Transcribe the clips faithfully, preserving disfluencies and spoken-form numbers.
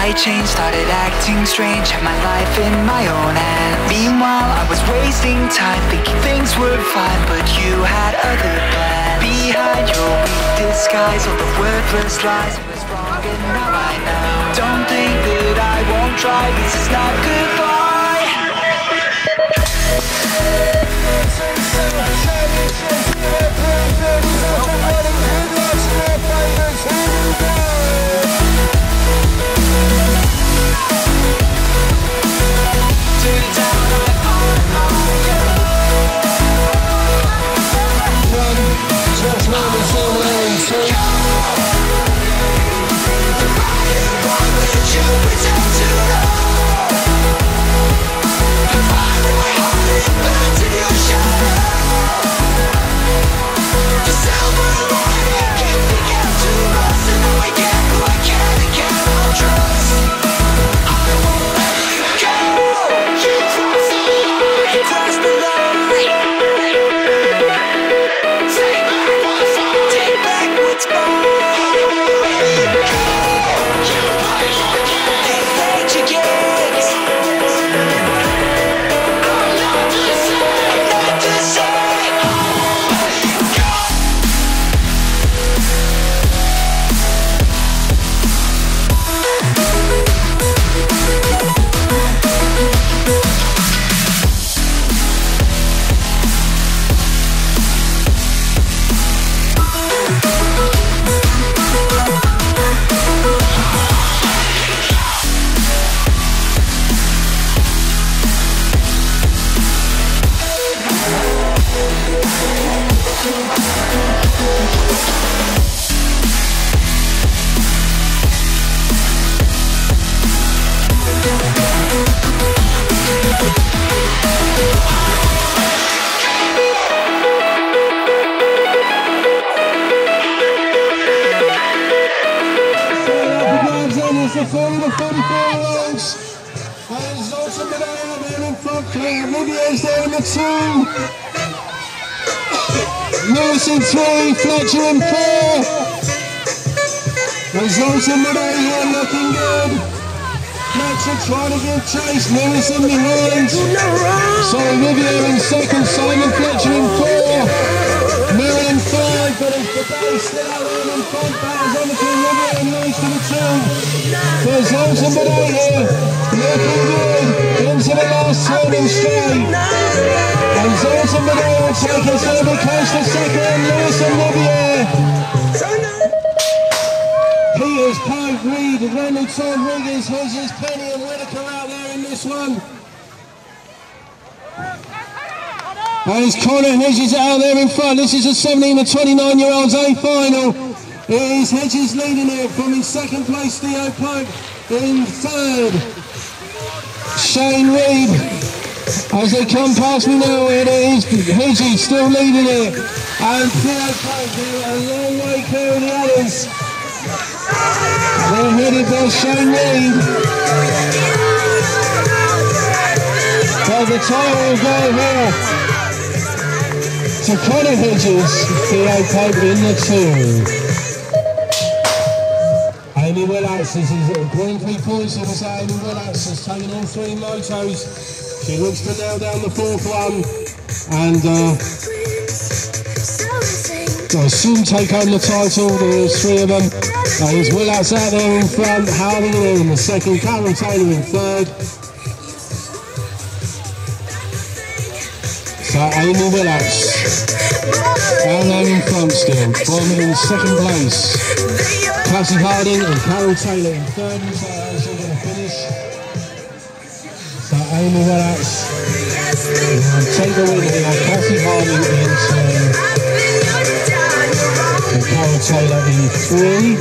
I changed, started acting strange, had my life in my own hand. Meanwhile, I was wasting time, thinking things were fine, but you had other plans. Behind your weak disguise, all the worthless lies, I was wrong and now I know. Don't think that I won't try, this is not goodbye. Lewis in three, Fletcher in four. Results in mid eight here looking good. Fletcher trying to give chase, Lewis in behind. So Riviere in second, Simon Fletcher in four. Miller in five, but it's the base still out there in front. Batters on between Riviere and Lewis to the two. Results in mid eight here, looking good. Into the last turning straight. And Zoltan Medea will take us over close to second, Lewis and Riviere. Peters, Pope, Reed, Reynolds, Rodriguez, Hodges, Penny and Whitaker out there in this one. As Connor Hedges out there in front, this is a seventeen to twenty-nine year olds A final. It is Hedges leading it from in second place, Theo Pope in third. Shane Reed. As they come past me now, it is Hedges still leading it. And Theo Pope a long way clear of the others. They're headed by Shane Reed. So the title will go here to Connor Hedges, Theo Pope in the two. Amy Willats, this is point three points. It was Amy Willats has taken all three motos. She looks to nail down the fourth one and uh, will soon take home the title. There's three of them. Uh, there's Willats out there in front, Howling in the second, Karen Taylor in third. So Amy Willats down there in front still, forming in second place. Cassie Harding and Carol Taylor in third, and so how's she going to finish? So Amy Willats and take the win here, Cassie Harding in two, and Carol Taylor in three.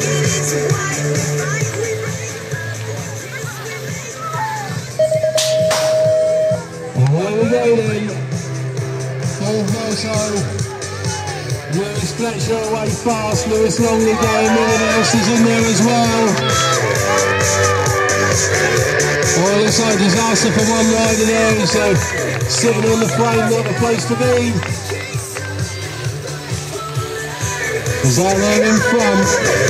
And there we go then. Fourth moto. Lewis Fletcher away fast, Lewis Longley going, everyone else is in there as well. Oh, it looks like disaster for one rider there, so sitting on the frame, not the place to be. is out there in front.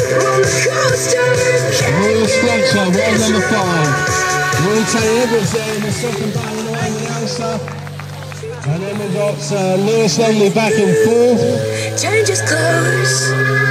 Lewis Fletcher, roll number five. Roy Edwards there in the second battle line with Elsa. And then we've got uh, Lewis Langley back in fourth. Change his clothes.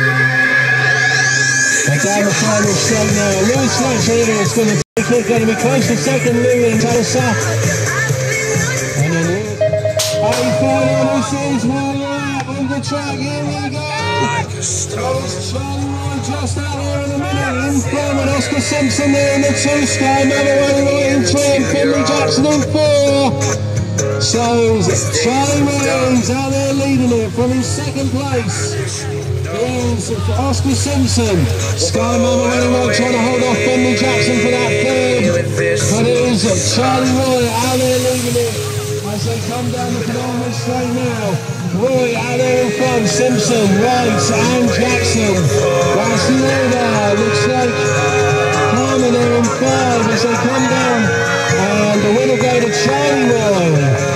And down the final straight now. Lewis Fletcher is going to take it, going to be close to second, Louis and Elsa. And then Lewis. Hey, final, this is one lap on the track, here we go. There's Charlie Roy just out here in a minute, in front with Oscar Simpson there in the two, Sky Mother Way in three, and Finley Jackson in four. So, Charlie Roy's out there leading it from his second place. Here's Oscar Simpson. Sky Mother Way trying to hold off Finley Jackson for that third. But it is Charlie Roy out there leading it as they come down the penultimate straight now. Roy out there in front, Simpson, Wright and Jackson. That's the order, looks like Palmer there in five as they come down. And the winner go to Charlie Roy.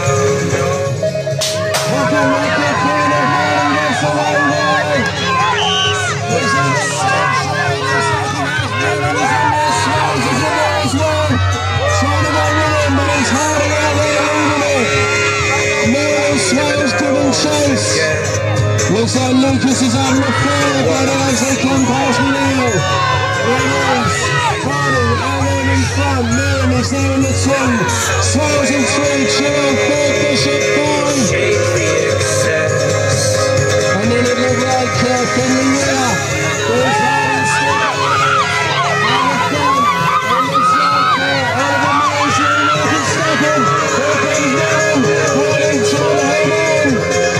Rocket Rocket corner, Harden gets away there. There's a sunshine, there's something else, Harden is in there, Swells is in there as well. Trying to go with him, but it's Harden out there leading it. Miller Swells couldn't chase. Looks like Lucas is on the floor, but as they come past me now. It is Harden out there in front, Miller is there in the two. Swells in three, Chilwell four, Bishop five. And then it looked like uh, Finley Miller. There's Harden still. Out the front, on the side there, Oliver Maisie, Nathan Steppen. Here comes Warren. Warren trying to hold on.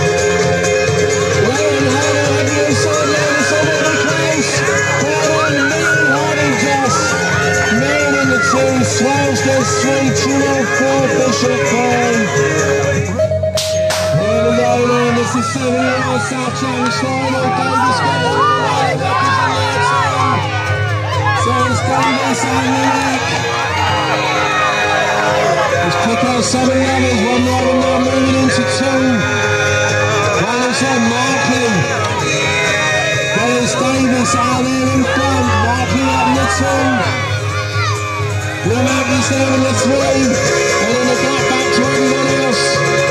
Warren Harden on the inside line, it's over the close. Warren, Lee, Harden just. Man in the two, Swells gets three, Chilwell four, Bishop five. Here we go then, this is seven-year-old South Challenge final. Davis got it all right, that is on the outside. So it's Davis and Lewis. Let's pick out some of the others, one rider now moving into two. One is on Markley. There's Davis out there in front, Markley up in the two. Lewis there in the three, and then the gap back to everyone else.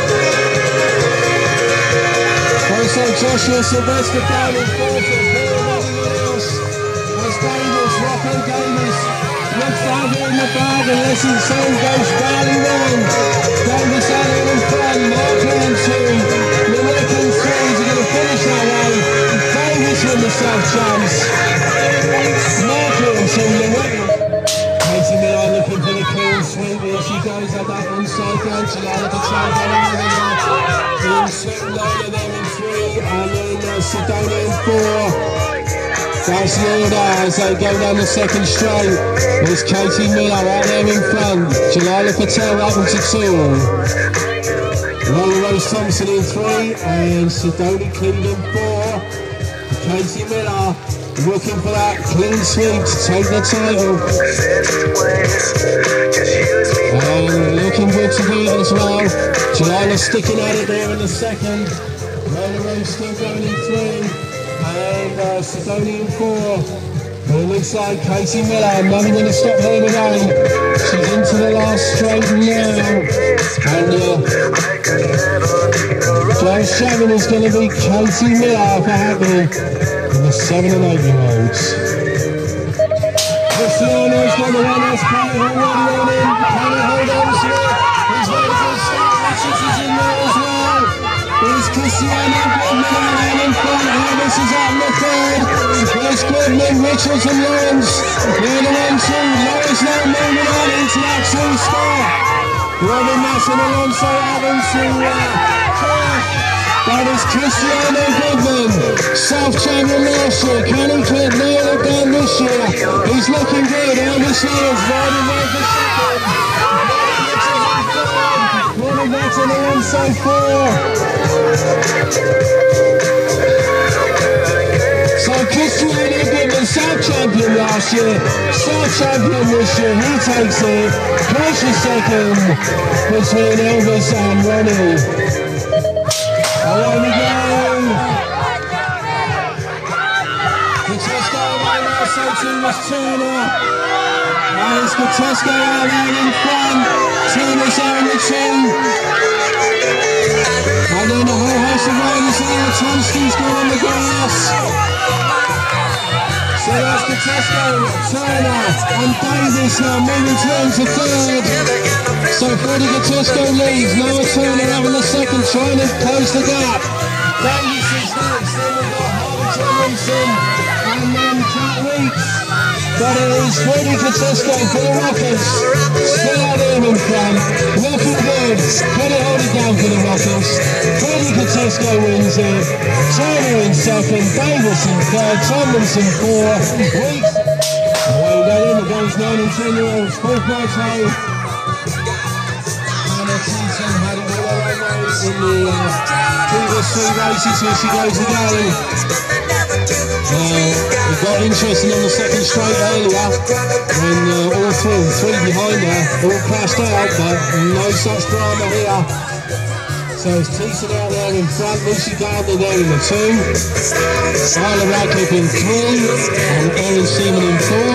Also Joshua Sylvester down in fourth and four and everyone else. There's Davis, Rocco Davis. Looks out here in the bag unless his song goes badly wrong. Davis out here in front, Markley in two. Lewis in three, he's going to finish that way. Davis with the South chance. Markley in two, Lewis. Casey Miller looking for the clean sweep. Here she goes at that inside goal. Jalala to try and get another one. In second Lola there in three. And then uh, Sedona in four. That's the order as they go down the second straight. There's Katie Miller out there in front. Jalala Patel up into two. Lola Rose Thompson in three. And Sedona Cleveland four. Katie Miller looking for that clean sweep to take the title. And looking good to do it as well. Jalala sticking at it there in the second. Lola Rose still going in three. And uh, Sidoni in four. But it looks like Katie Miller, nothing going to stop her today. She's into the last straight now. And uh, Joe Shannon is going to be Katie Miller for Hackney. The seven and eight year olds. Cristiano's got the one that's coming already on in. Can he hold on to it? He's ready for a start. Richards is in there as well. There's Cristiano Goodman out in front. Harris is out in the third. There's Goodman, Richards and Lawrence. They're the one two. Lawrence now moving on into that two spot. Robin Masson alongside Evans to uh, that is Cristiano Goodman, South champion last year. Can he keep nail it down this year? He's looking good. Elvis is riding right for second. Robin Masson on the inside four. So Cristiano Goodman, South champion last year, South champion this year. He takes it. Close second between Elvis and Ronnie. Away we go! so too was Turner. And it's Gutesco out there in front. Turner's there in the two. And then the whole house of riders there. Tomsky's gone on the grass. So that's Gutesco, Turner and Davis now moving to into third. So Freddie Gutesco leads. Noah Turner having the second, trying to close the gap. Davis is next. Then we've got Harvey Tomlinson and then Cat Weeks. But it is Freddie Gutesco for the Rockers. Still out there in front. Looking good. Can it hold it down for the Rockers? Freddie Gutesco wins it. Turner in second. Davis in third. Tomlinson four. Weeks. Away we go in. The game's nine and ten year olds. Fourth night home. Hannah Teeson had it all her own way in the uh, previous three races where she goes again. Uh, it got interesting on the second straight earlier when uh, all three, three behind her all crashed out, but no such drama here. So it's Teeson out there in front, Lucy Gardner there in the two, Isla Radcliffe in three, and Erin Seaman in four.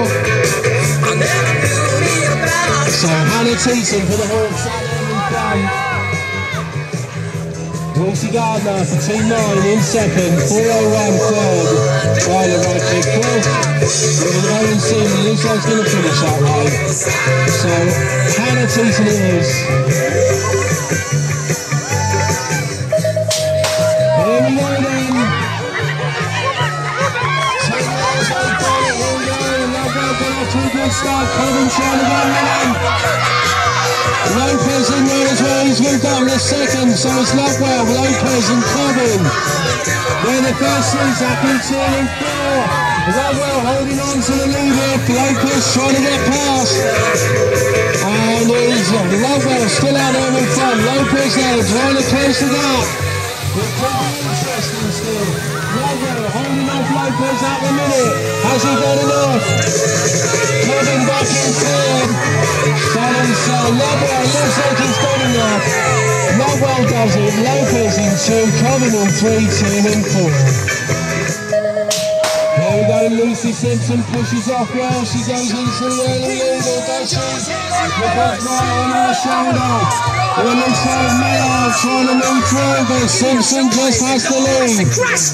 So Hannah Teeson for the Hawks out there in front. Lucy Gardner for Team nine in second, four oh one third, Isla Radcliffe fourth, and Erin Seaman looks like he's going to finish that way. So Hannah Teeson it is. Here we go then. Ten miles out there, here we go, Lovewell got off to a good start, Corbin trying to go running. Lopez in there as well, he's moved up the second, so it's Lovewell, Lopez and Corbin. They're the first three, Zachary two and four. Lovewell holding on to the lead here, Lopez trying to get past. And it's Lovewell still out there in front, Lopez now trying to close the gap. It's pretty interesting still. Lovewell holding off Lopez at the minute. Has he got enough? Corbin back in third. But it's uh, Lovewell looks like he's got enough. Lovewell does it. Lopez in two, Corbin in three, Tim in four. There we go, Lucy Simpson pushes off well. She goes into the early lead, or does she? Look right on her shoulder. It looks like Miller trying to move through, but Simpson just has the lead.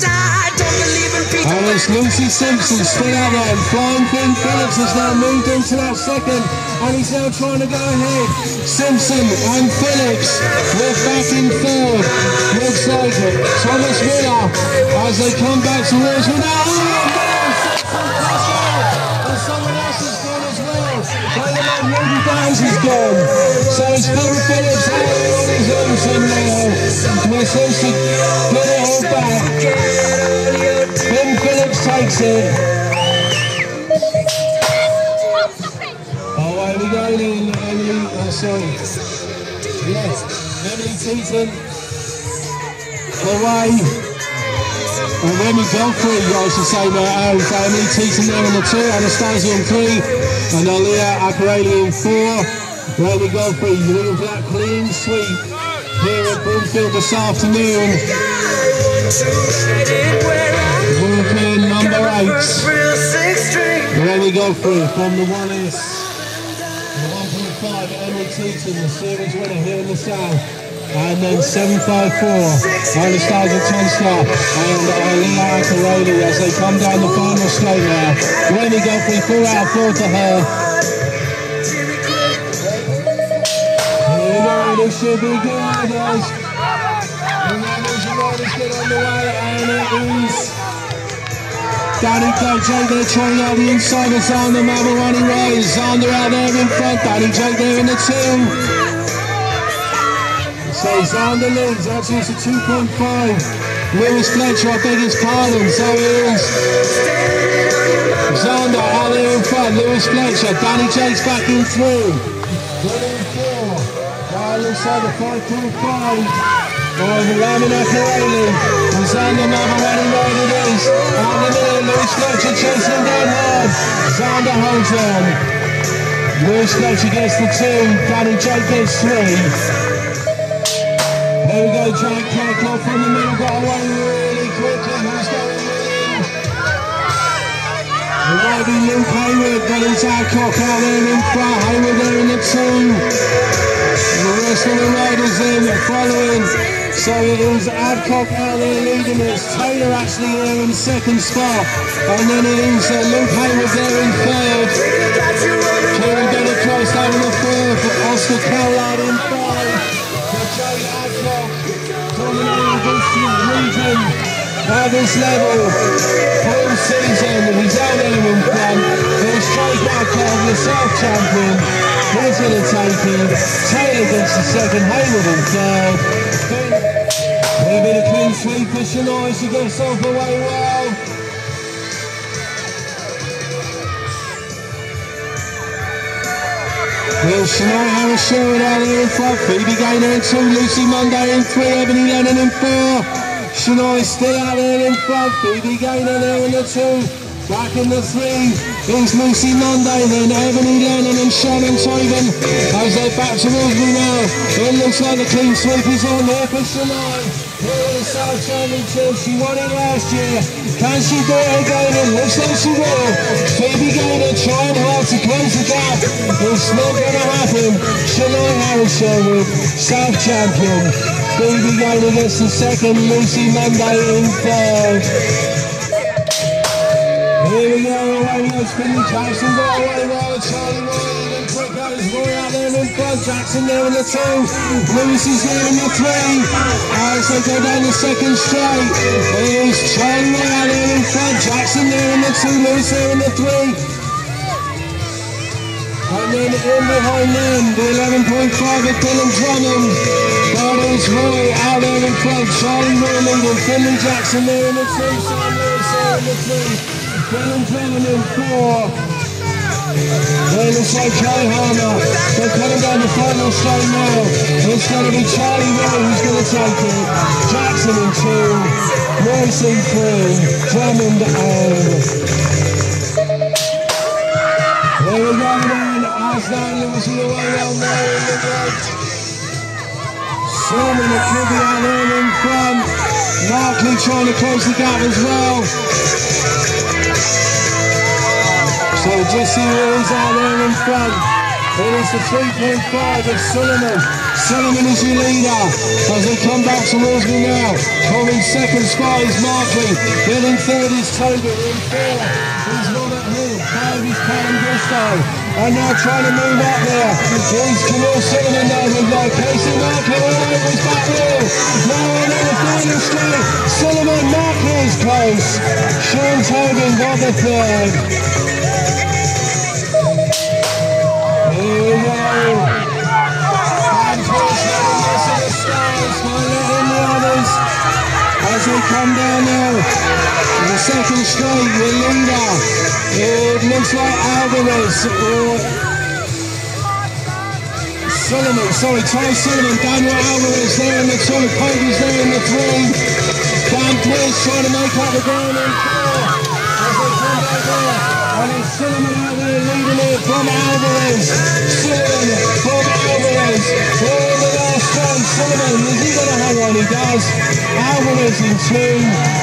And it's Lucy Simpson still out there, and Flying Finn Phillips has now moved into that second, and he's now trying to go ahead. Simpson and Phillips, we're back in third. Looks like it. Thomas Miller, as they come back towards me now. And someone else has gone as well. Dynamite Rudy Downs is gone. So it's Phil Phillips out on his own now. We're supposed to get it all back. Finn Phillips takes it. Oh, away we go then, Emily, oh sorry. Yes, Emily Teeson. Away. And Remy Godfrey, I should say, now, uh, Emily Teeson there in the two, Anastasia in three, and Aliyah Akareli in four. Remy Godfrey looking for that clean sweep here at Broomfield this afternoon. Broomfield number eight. Remy Godfrey from the one S. The one point five, Emily Teeson, the series winner here in the south. And then seven five four, Anastasia Tonstar and Aliyah Akareli as they come down the final straight now. Remy Godfrey, four out of four to her. Here we go, this should be good, guys. And that is the riders get on the way, and it is Danny Jake there trying out the inside of Zander Mabarani Rose. Zander out there in front, Danny Jake there in the two. So Zander leads, actually it's a two point five. Lewis Fletcher, I beg his pardon, so it is Zander out there in front, Lewis Fletcher, Danny Jake's back in through. Three and four, now looks like a five point five. Oh, the Lamina Akareli, and Zander Mabarani Road it is. Out the middle, Lewis Fletcher chasing down hard. Zander holds on. Lewis Fletcher gets the two, Danny Jake gets three. There we go, Jack Kirkhoff from the middle, got away really quickly, who's going in? It might be Luke Hayward, but it's Adcock out there in front. Hayward there in the two. The rest of the riders in following. So it is Adcock out there leading us. Taylor actually there in second spot. And then it is uh, Luke Hayward there in third. Kieran Bennett close down in the fourth. Oscar Cowlard in five. For Jay Adcock dominating this region at this level. Full season. He's out there in front. There's Jake Adcock, the South champion. He's going to take it. Taylor gets the second. Hayward in third. A bit of clean sweep for Shania, she gets off away well. Well, Shania Harris Sherwood out there in front, Phoebe Gaynor in two, Lucy Monday in three, Ebony Lennon in four. Shania still out there in front, Phoebe Gaynor there in the two. Back in the three is Lucy Monday, then Ebony Lennon and Shannon Toven as they're back towards me now. It looks like the clean sweep is on here for Shania. Here in the South Championship, she won it last year. Can she do it again? It looks like she will. Phoebe Gaynor trying hard to close the gap. It's not going to happen. Shania Harris Sherwood, South champion. Phoebe Gaynor gets the second, Lucy Monday in third. Here we go, away we go, Finley Jackson, go away well, Charlie Roy and quick goes Roy out there in front, Jackson there in the two, Lewis is there in the three, as they go down the second straight, here's Charlie Roy out there in front, Jackson there in the two, Lewis there in the three, and then in behind them, the eleven point five of Dylan Drummond, that is Roy out there in front, Charlie Roy leading, Finley Jackson there in the two, Sam Lewis there in the three, Dylan Drummond in four. There looks like Kelly Harmer. They're coming down the final straight now. It's going to be Charlie Roy who's going to take it. Jackson in two. Royce in three. Drummond and... There we go then. Aslan Lewis all the way down there in the right. Solomon at Kibby out there in front. Markley trying to close the gap as well. So just see who is out there in front. It is the three point five of Solomon. Solomon is your leader as they come back towards me now. Coming second spot is Markley. Then in third is Toby. In four is Robert Hill. Five is Callum Bristow. And now trying to move up there. Here's Camille Solomon now with like Casey Markley. All over his back wheel. Now on in the final straight. Solomon Markley is close. Sean Tobin got the third. Here we go. And first level missing the stars. Letting the others as they come down now. The second straight, the leader. It looks like Alvarez or Solomon. Sorry, Ty Solomon. Daniel Alvarez there in the two. Kobe's there in the three. Dan Pierce trying to make up the ground in four. As they come back there. And it's Solomon out there leading it from Alvarez. Solomon from Alvarez. Here in the last one. Solomon, is he going to hang on? He does. Alvarez in two.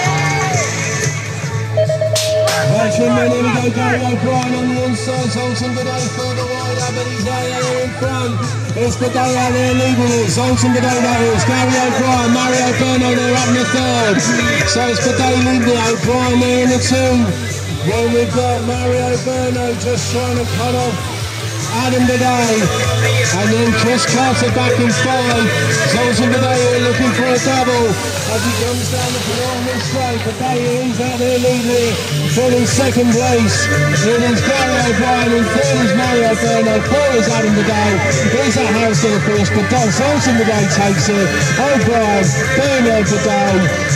That's him, then here we go. Gary O'Brien on the inside. Zoltan Bidet further wide up, but he's there in front. It's Bidet out there leading it. Zoltan Bidet that is. Gary O'Brien, Mario Berno there up in the third. So it's Bidet leading it. O'Brien there in the two. Well, we've got Mario Berno just trying to cut off Adam Bidet. And then Chris Carter back in five. Zoltan Bidet looking for a double as he comes down the penultimate straight. Bidet is out there leading it. Third in second place. It is Gary O'Brien and third is Mario Berno. Four is Adam Bidet. Here's that house to the finish, but Zoltan Bidet takes it. O'Brien, Berno, Bidet.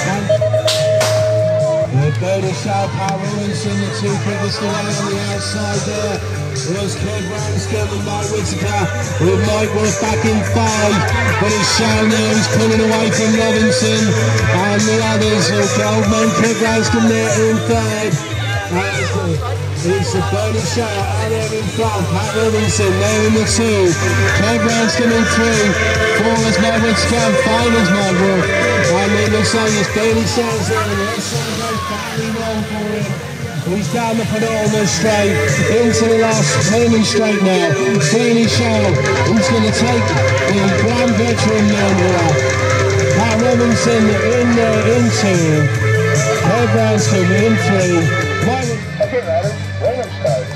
Bernie Shaw, Pat Robinson, the two quickest away on the outside there. It was Kev Ramscombe and Mike Whittaker with Mike Worth back in five. But it's Shaw now, he's pulling away from Robinson. And the others, Goldman, Kev Ramscombe there in third. It's the Bernie Shaw out there in front. Pat Robinson there in the two. Kev Ramscombe in three. Four is Mike Whittaker, five is Mike Worth. And it looks like it's Bernie Shaw's there. And the outside goes badly wrong for him. He's down the penultimate straight, into the last turning straight now. Beanie Shaw, who's going to take the Grand Veteran now. Pat Robinson in there, in two. Kev Branscombe in three. Okay, riders, when I'm starting.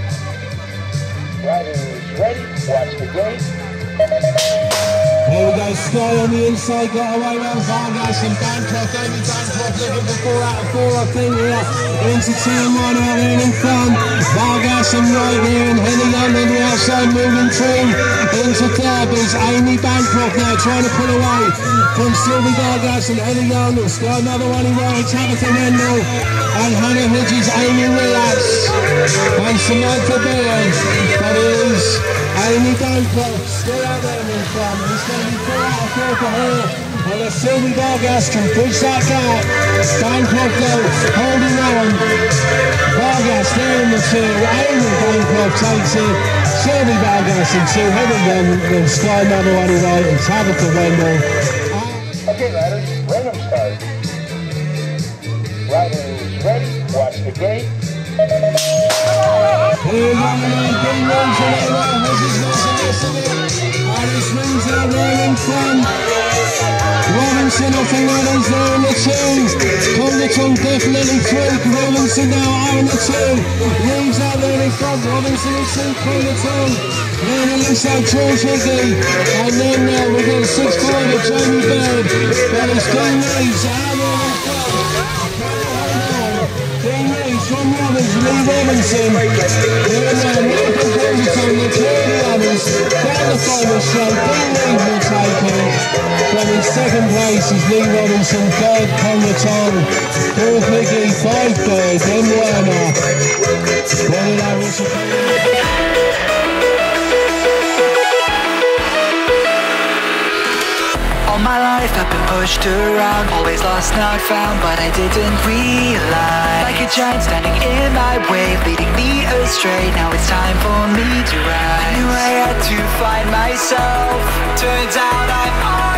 Riders ready, watch the gate. Here we go, Sky on the inside, got away around Vargas and Bancroft, Amy Bancroft looking for four out of four, I think, here. Into two and one out there in front. Vargas and right here, and heading on the outside, moving through into third. There's Amy Bancroft now trying to pull away from Sylvie Vargas and heading on. It's got another one in right, Tabitha Wendell and Hannah Hedges, Amy Relax and Samantha Beard. That is Amy Bancroft still out there in front. It's going to be four out of four for her. And if Sylvie Vargas can bridge that gap, Bancroft though holding on. Vargas there in the two. Amy Bancroft takes it. Sylvie Vargas in two. Heading on with Sky another one right and Tabitha Wendell. Okay, riders, when I'm starting. Riders ready, watch the gate. Here we go, and big runs in there, right, Hedges goes and missing it. And he swings out there in front. Robinson, I think that is there in the two. Congerton definitely three. Robinson now out in the two. Leaves out there in front. Robinson in two, Congerton. Then it looks like George Hickey. And then uh, we've got six five of Jamie Bird. But it's Dean Reeves out there in front. Dean Reeves from Robinson, Lee Robinson. Here now, Michael Congerton, the two of the others. Down the final straight, Dean Reeves will take it. But in second place is Lee Robinson, third Congerton, fourth Hickey, five Bird, then Werner. Then it over to All my life I've been pushed around, always lost, not found, but I didn't realize. Like a giant standing in my way, leading me astray. Now it's time for me to rise. I knew I had to find myself. Turns out I'm on